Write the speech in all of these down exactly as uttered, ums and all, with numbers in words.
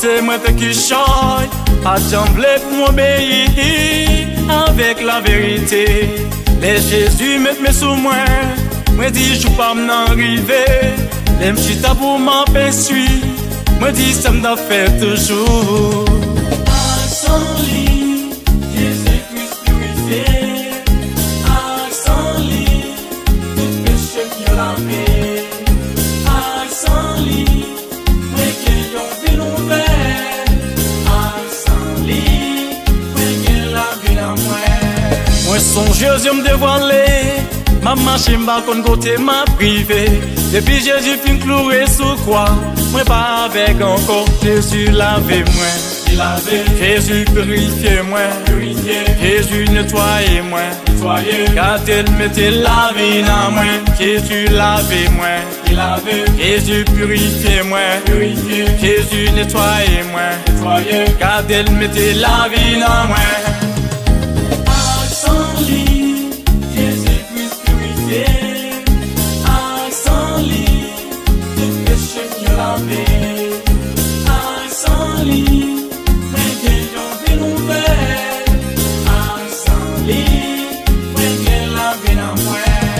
c'est moi qui choisis, pas trembler pour m'obéir avec la vérité. Les Jésus met mes sous moi, moi dis je pas m'arriver. Les m'chita pour m'aperçoit, moi dis ça m'da fait toujours. À son lit, Jésus-Christ purifié. À son lit, tout péché qui lavé. À son lit, moi qui yon vie nouvelle. À son lit, moi qui la vie la moi. Moi songeuse me dévoiler, ma marche m'a kon côté m'a privé. Depuis Jésus fin cloué sous croix, moi pas avec encore. Jésus lavé moi, il lavé. Jésus purifié moi, Purifié. Jésus nettoyé moi, Nettoyé. quand il mettait la vie dans moi, Jésus lavé moi, Il lavé. Jésus purifié moi, Purifié. Jésus nettoyé moi, Nettoyé. quand il mettait la vie dans moi. À son lit, Jésus-Christ purifié. À son lit, tout péché qui lavé. À son lit, moi qui yon vie nouvelle. À son lit, moi qui la vie dans moi.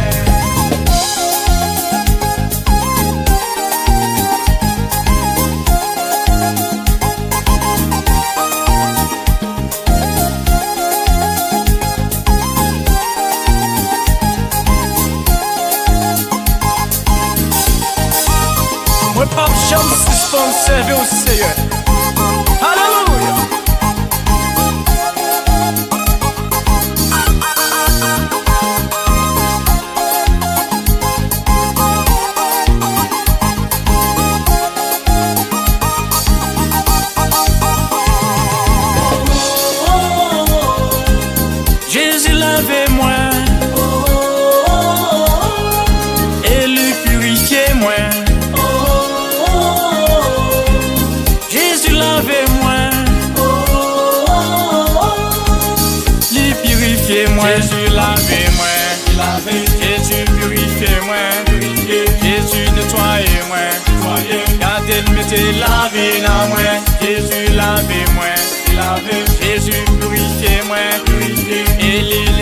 Moi pas jamais suspend servir au Seigneur. Alléluia. Jésus lavé moi, et lui purifié moi. Jésus lavé moi, lui purifié moi. Jésus lavé moi, Il lavé. Jésus purifié moi, Purifié. Jésus nettoyé moi, Nettoyé. quand il mettait la vie dans moi, Jésus lavé moi, Il lavé. Jésus purifié moi, Purifié. et lui